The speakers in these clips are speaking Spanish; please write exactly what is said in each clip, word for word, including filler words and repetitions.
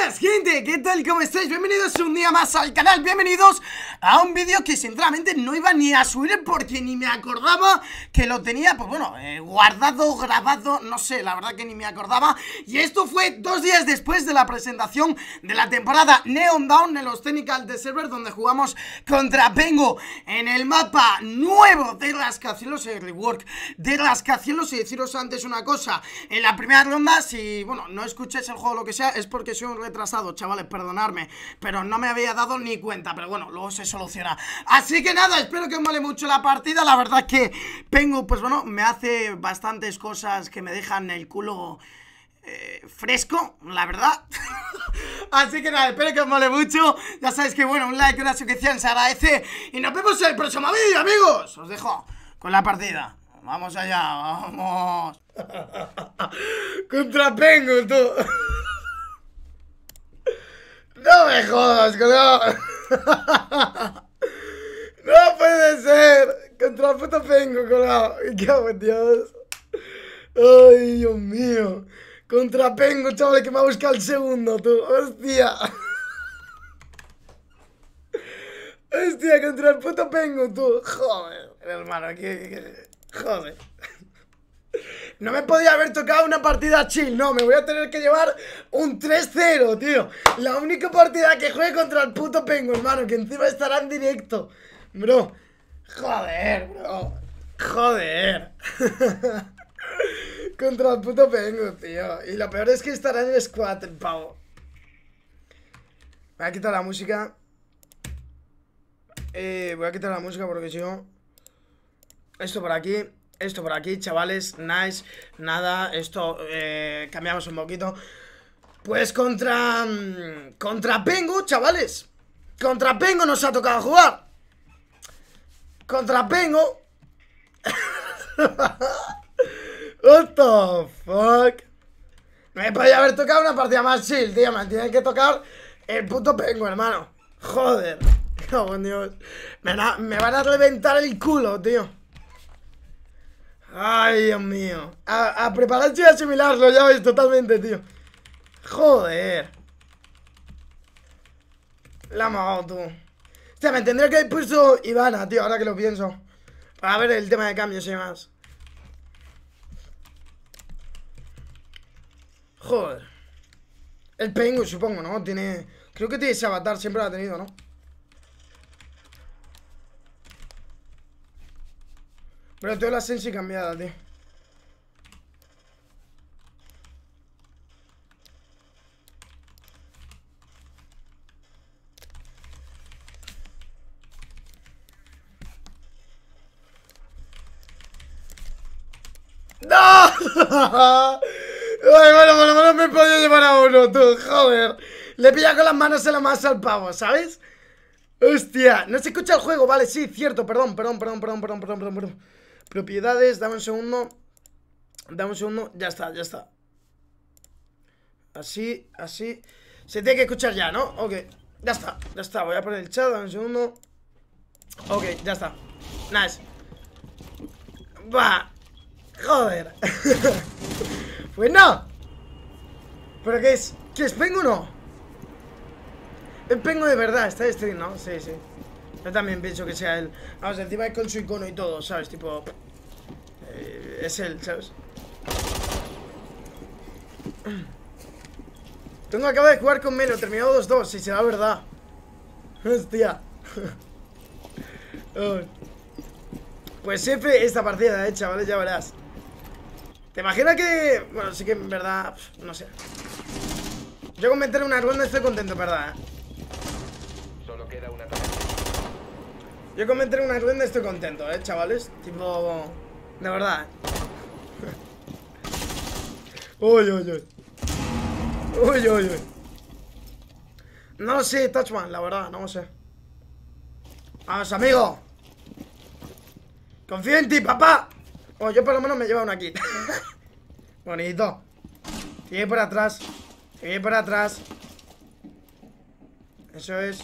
Buenas gente, ¿qué tal? ¿Cómo estáis? Bienvenidos un día más al canal, bienvenidos a un vídeo que sinceramente no iba ni a subir porque ni me acordaba que lo tenía, pues bueno, eh, guardado, grabado, no sé, la verdad que ni me acordaba. Y esto fue dos días después de la presentación de la temporada Neon Dawn en los Technical de Server, donde jugamos contra Pengu en el mapa nuevo de Rascacielos, el rework de Rascacielos. Y deciros antes una cosa, en la primera ronda, si, bueno, no escucháis el juego o lo que sea, es porque soy un retrasado, chavales, perdonadme, pero no me había dado ni cuenta, pero bueno, luego se soluciona. Así que nada, espero que os mole mucho la partida. La verdad que Pengu, pues bueno, me hace bastantes cosas que me dejan el culo eh, fresco, la verdad. Así que nada, espero que os mole mucho. Ya sabéis que bueno, un like, una suscripción se agradece. Y nos vemos en el próximo vídeo, amigos. Os dejo con la partida. Vamos allá, vamos. Contra Pengu, tú. No me jodas, colega. No puede ser. Contra el puto Pengu, colega. Me cago en Dios. Ay, Dios mío. Contra Pengu, chaval, que me ha buscado el segundo, tú. Hostia. Hostia, contra el puto Pengu, tú. Joder, hermano, que... que... Joder. No me podía haber tocado una partida chill, no, me voy a tener que llevar un tres cero, tío. La única partida que juegue contra el puto Pengu, hermano, que encima estará en directo. Bro, joder, bro. Joder. Contra el puto Pengu, tío. Y lo peor es que estará en el squad, el pavo. Voy a quitar la música. Eh, voy a quitar la música porque si no... Esto por aquí, esto por aquí, chavales, nice. Nada, esto eh, cambiamos un poquito. Pues contra... Contra Pengu, chavales. Contra Pengu nos ha tocado jugar. Contra Pengu. What the fuck. Me podía haber tocado una partida más chill, tío. Me tiene que tocar el puto Pengu, hermano. Joder. Oh, Dios. Me, me van a reventar el culo, tío. Ay, Dios mío. A, a prepararse y asimilarlo, ya veis, totalmente, tío. Joder. La amado, tú. Hostia, me tendría que haber puesto Ivana, tío, ahora que lo pienso. Para ver el tema de cambios y demás. Joder. El Pengu, supongo, ¿no? Tiene... Creo que tiene ese avatar, siempre lo ha tenido, ¿no? Pero tengo la sensi cambiada, tío. ¡No! Ay, bueno, por lo menos me he podido llevar a uno, tú, joder. Le he pillado con las manos en la masa al pavo, ¿sabes? Hostia, no se escucha el juego, vale, sí, cierto, perdón, perdón, perdón, perdón, perdón, perdón, perdón, perdón. Propiedades, dame un segundo. Dame un segundo, ya está, ya está. Así, así. Se tiene que escuchar ya, ¿no? Ok, ya está, ya está, voy a poner el chat, dame un segundo. Ok, ya está. Nice. Va. Joder. Pues no. ¿Pero qué es? ¿Qué es? ¿Pengu o no? El Pengu de verdad, está de stream, ¿no? Sí, sí. Yo también pienso que sea él. Vamos, encima con su icono y todo, ¿sabes? Tipo... Eh, es él, ¿sabes? Tengo acabo de jugar con Melo, terminado dos dos, si será verdad. Hostia. Oh. Pues F esta partida, eh, chavales, ya verás. ¿Te imaginas que...? Bueno, sí que en verdad... No sé. Yo con meter una ronda estoy contento, ¿verdad? ¿Eh? Solo queda una... Yo con meter una ronda estoy contento, eh, chavales. Tipo... De verdad. Uy, uy, uy. Uy, uy, uy. No lo sé, Touchman, la verdad, no lo sé. Vamos, amigo. Confío en ti, papá. Bueno, yo por lo menos me llevo una kit. Bonito. Sigue por atrás. Sigue por atrás. Eso es.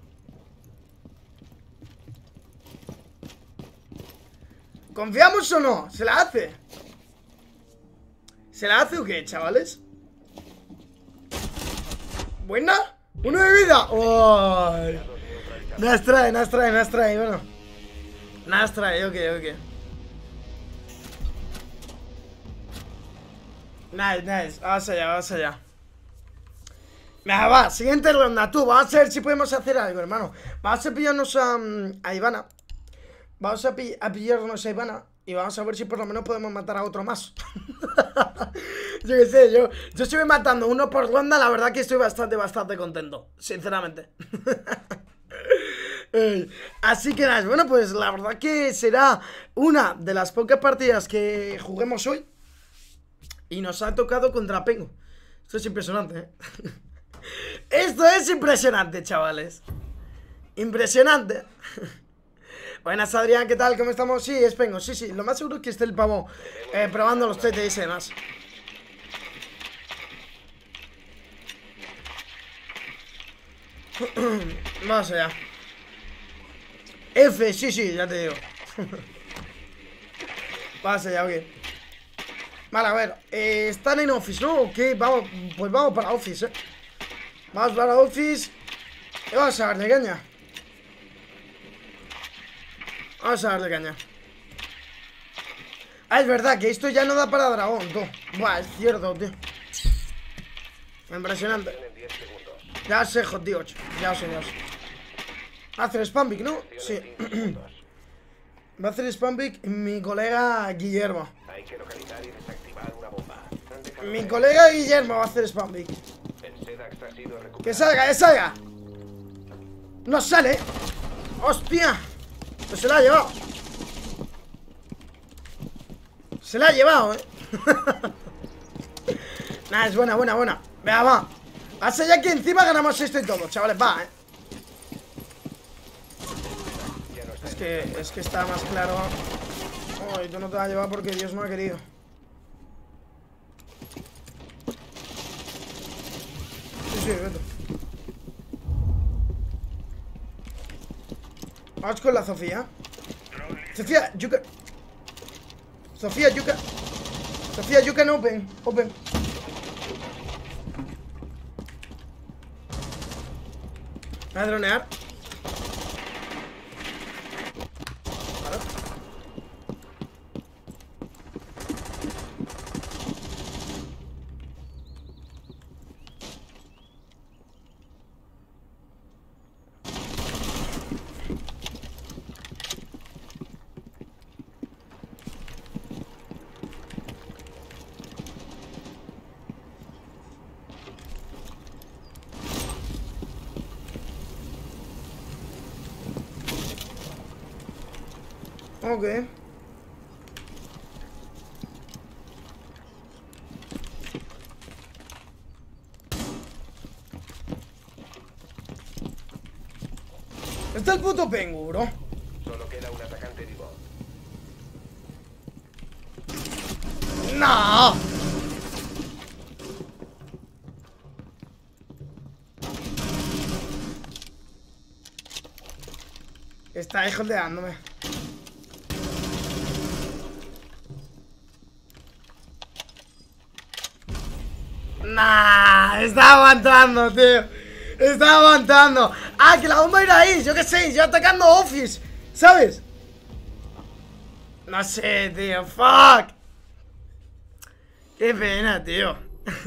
¿Confiamos o no? ¿Se la hace? ¿Se la hace o qué, chavales? Buena. Uno de vida. Uy. Nas trae, nas trae, nas trae. Bueno. Nas trae, ok, ok. Nice, nice. Vamos allá, vamos allá. Venga, va, siguiente ronda, tú. Vamos a ver si podemos hacer algo, hermano. Vamos a pillarnos a, a Ivana. Vamos a, pi a pillarnos a Ivana. Y vamos a ver si por lo menos podemos matar a otro más. Yo qué sé, yo, yo estoy matando uno por ronda. La verdad que estoy bastante, bastante contento. Sinceramente. Así que nada, bueno, pues la verdad que será una de las pocas partidas que juguemos hoy. Y nos ha tocado contra Pengu. Esto es impresionante, ¿eh? Esto es impresionante, chavales. Impresionante. Buenas, Adrián, ¿qué tal? ¿Cómo estamos? Sí, es Pengu, sí, sí. Lo más seguro es que esté el pavo eh, probando los T T S y demás. Vamos allá. F, sí, sí, ya te digo. Vamos allá, ok. Vale, a ver, eh, están en Office, ¿no? Ok, vamos, pues vamos para Office, eh. Vamos para Office. Y vamos a darle caña. Vamos a darle caña. Ah, es verdad que esto ya no da para dragón, tú. Buah, es cierto, tío. Impresionante. Ya sé, jodido, ya sé, ya sé. Va a hacer Spambic, ¿no? Sí. Va a hacer Spambic mi colega Guillermo. Hay que localizar y desactivar una bomba. Mi colega Guillermo va a hacer Spambic. El Sedax ha sido recuperado. ¡Que salga, que salga! ¡No sale! ¡Hostia! Pues se la ha llevado. Se la ha llevado, eh. Nah, es buena, buena, buena. Venga, va. Hasta ya que encima ganamos esto y todo, chavales, va, eh. Es que, es que está más claro. Ay, tú no te vas a llevar porque Dios no ha querido. Sí, sí, vete. Vamos con la Sofía. Sofía, you can... Sofía, you can... Sofía, you can open. Open. Voy a dronear. Vale. Ok. Está el puto Pengu, bro. Solo queda un atacante vivo. ¡No! Está hijoleándome. Nah, está aguantando, tío. Está aguantando. Ah, que la bomba era ahí, yo qué sé, yo atacando Office, ¿sabes? No sé, tío, fuck. Qué pena, tío.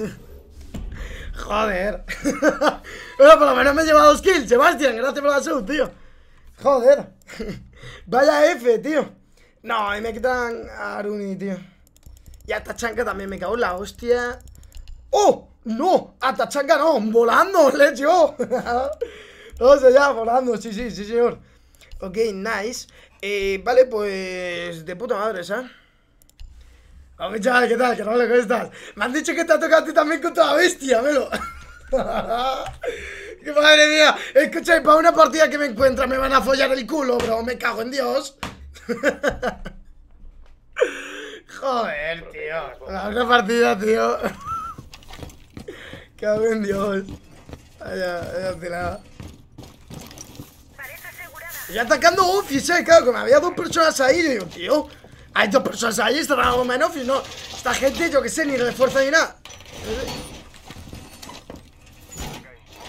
Joder. Bueno, por lo menos me he llevado dos kills, Sebastián, gracias por la sub, tío. Joder. Vaya F, tío. No, y me quitan a Aruni, tío. Y a Tachanka también, me cago en la hostia. ¡Oh! ¡No! ¡A Tachanka no! ¡Volando! ¡Let's go! Vamos allá, volando, sí, sí, sí, señor. Ok, nice. eh, Vale, pues... de puta madre, ¿sabes? Hombre, chaval, ¿qué tal? ¿Qué tal? ¿Cómo estás? Me han dicho que te ha tocado a ti también con toda bestia, melo. ¡Qué madre mía! Escucha, para una partida que me encuentra me van a follar el culo, bro. Me cago en Dios. Joder, tío. La otra partida, tío. Cago en Dios. Vaya, vaya tirada. Y atacando Office, eh, claro, que me había dos personas ahí. Y digo, tío, hay dos personas ahí, están algo en Office, no. Esta gente, yo que sé, ni refuerza ni nada.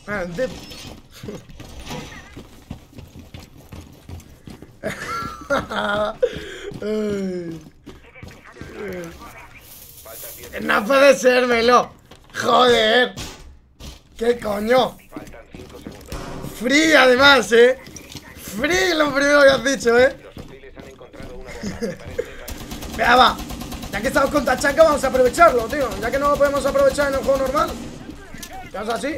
Ah, el dip. No puede ser, Melo. Joder. ¿Qué coño? Faltan cinco segundos. Free además, eh. Free lo primero que has dicho, eh. Los hostiles han encontrado una bomba. Me parece que- Venga, va. Ya que estamos con Tachanka, vamos a aprovecharlo, tío. Ya que no lo podemos aprovechar en el juego normal. Quedamos así.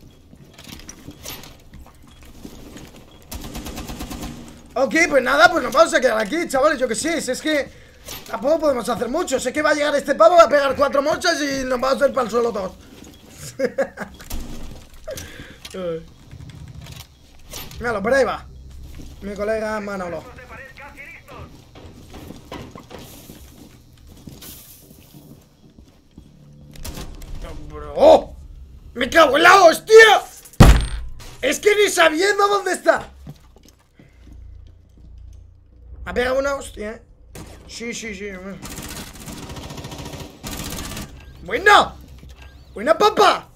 Ok, pues nada, pues nos vamos a quedar aquí, chavales. Yo que sé, si es que tampoco podemos hacer mucho. Sé que va a llegar este pavo, va a pegar cuatro mochas y nos vamos a ir para el suelo todos. Míralo, por ahí va mi colega Manolo. ¡Oh! ¡Me cago en la hostia! Es que ni sabiendo dónde está. ¿Ha pegado una hostia? ¿Eh? Sí, sí, sí. ¡Buena! ¡Buena, papá!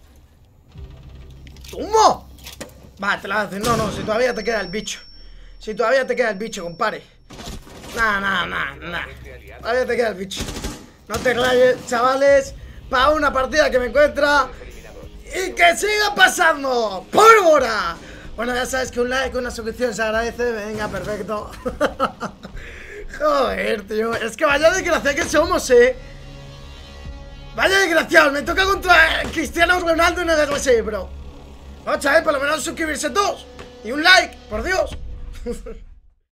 ¡Toma! Va, te la haces. No, no, si todavía te queda el bicho. Si todavía te queda el bicho, compadre. Nah, nah, nah, nah. Todavía te queda el bicho. No te rayes, chavales. Para una partida que me encuentra. Y que siga pasando. ¡Pólvora! Bueno, ya sabes que un like, una suscripción se agradece. Venga, perfecto. Joder, tío. Es que vaya desgracia que somos, eh. Vaya desgraciado. Me toca contra Cristiano Ronaldo en el R S, bro. No, chavales, por lo menos suscribirse todos. Y un like, por Dios.